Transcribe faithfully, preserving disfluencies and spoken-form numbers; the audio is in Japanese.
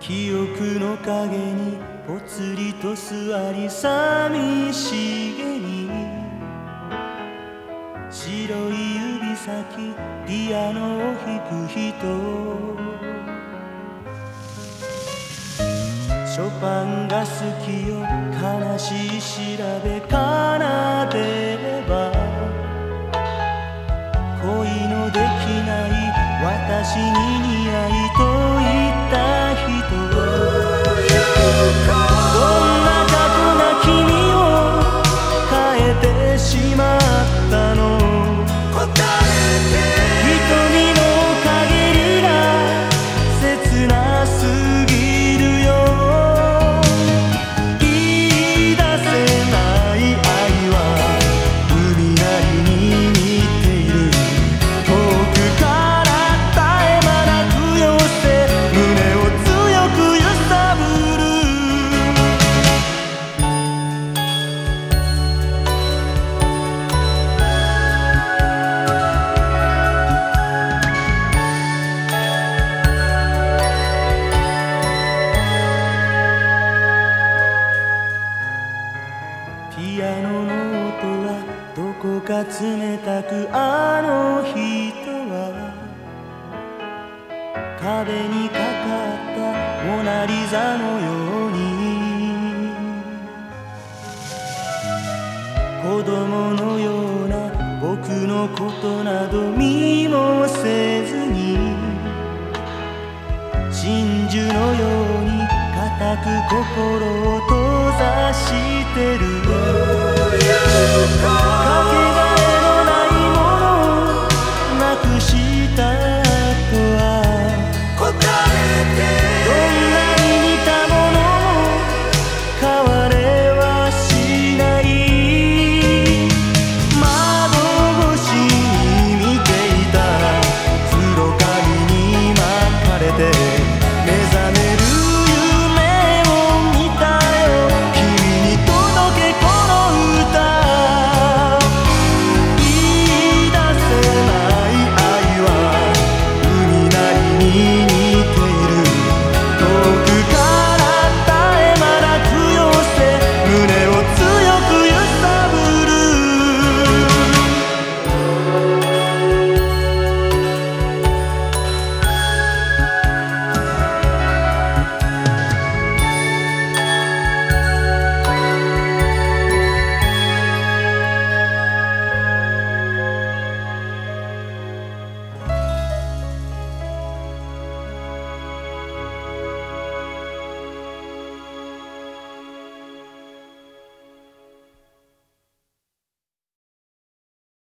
記憶の影にぽつりと座り寂しげに白い指先ピアノを弾く人ショパンが好きよ悲しい調べ奏でれば恋のできない私に似合いと言った人どんな過去が君を変えてしまったの瞳の陰りが切なすぎるよ言い出せない愛は海なりに似ている遠くから絶え間なく寄せ胸を強く揺さぶるピアノの音はどこか冷たくあの人は壁にかかったモナリザのように子供のような僕のことなど見もせずに真珠のように固く心を閉ざしてる影が